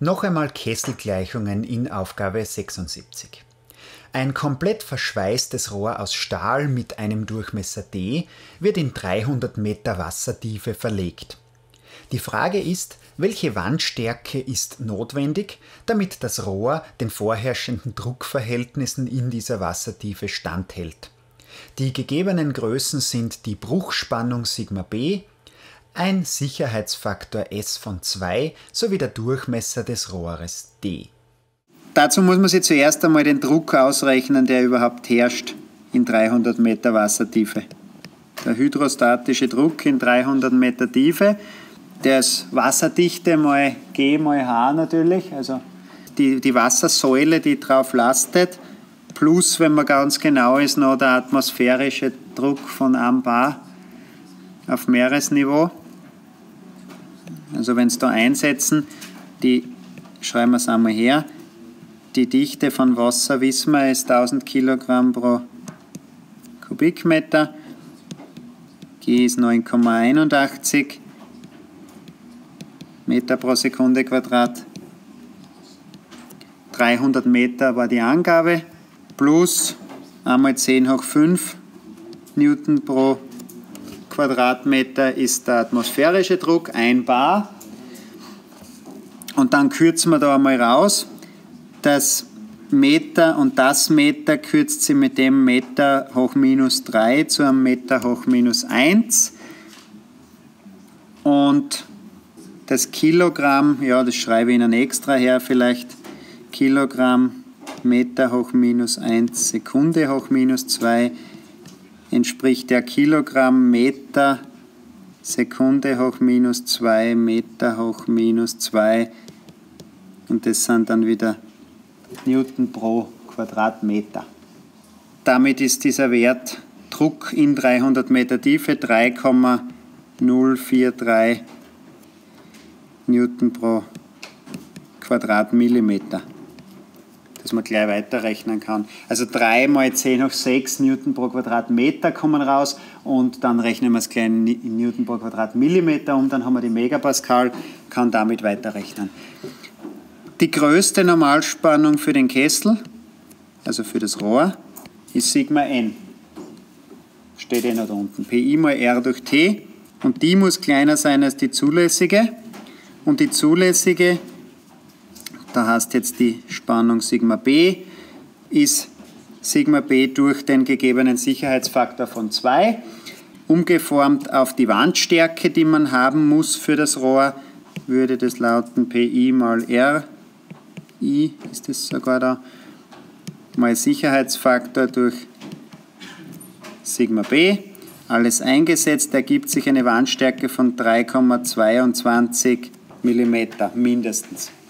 Noch einmal Kesselgleichungen in Aufgabe 76. Ein komplett verschweißtes Rohr aus Stahl mit einem Durchmesser d wird in 300 Meter Wassertiefe verlegt. Die Frage ist, welche Wandstärke ist notwendig, damit das Rohr den vorherrschenden Druckverhältnissen in dieser Wassertiefe standhält. Die gegebenen Größen sind die Bruchspannung σb, ein Sicherheitsfaktor S von 2 sowie der Durchmesser des Rohres d. Dazu muss man sich zuerst einmal den Druck ausrechnen, der überhaupt herrscht in 300 Meter Wassertiefe. Der hydrostatische Druck in 300 Meter Tiefe, der ist Wasserdichte mal G mal H natürlich, also die Wassersäule, die drauf lastet, plus, wenn man ganz genau ist, noch der atmosphärische Druck von 1 bar auf Meeresniveau. Also wenn es da einsetzen, schreiben wir es einmal her, die Dichte von Wasser, wissen wir, ist 1000 Kilogramm pro Kubikmeter. G ist 9,81 Meter pro Sekunde Quadrat. 300 Meter war die Angabe, plus einmal 10 hoch 5 Newton pro Quadratmeter ist der atmosphärische Druck, 1 bar. Und dann kürzen wir da einmal raus. Das Meter und das Meter kürzt sie mit dem Meter hoch minus 3 zu einem Meter hoch minus 1. Und das Kilogramm, ja, das schreibe ich Ihnen extra her vielleicht, Kilogramm Meter hoch minus 1 Sekunde hoch minus 2 entspricht der Kilogramm Meter Sekunde hoch minus 2 Meter hoch minus 2 und das sind dann wieder Newton pro Quadratmeter. Damit ist dieser Wert Druck in 300 Meter Tiefe 3,043 Newton pro Quadratmillimeter, dass man gleich weiterrechnen kann. Also 3 mal 10 hoch 6 Newton pro Quadratmeter kommen raus und dann rechnen wir es gleich in Newton pro Quadratmillimeter um, dann haben wir die Megapascal, kann damit weiterrechnen. Die größte Normalspannung für den Kessel, also für das Rohr, ist Sigma n. Steht noch da unten. Pi mal r durch t und die muss kleiner sein als die zulässige. Und die zulässige, da heißt jetzt die Spannung Sigma b, ist Sigma b durch den gegebenen Sicherheitsfaktor von 2, umgeformt auf die Wandstärke, die man haben muss für das Rohr, würde das lauten Pi mal r, I ist das sogar da, mal Sicherheitsfaktor durch Sigma b, alles eingesetzt, ergibt sich eine Wandstärke von 3,22 mm mindestens.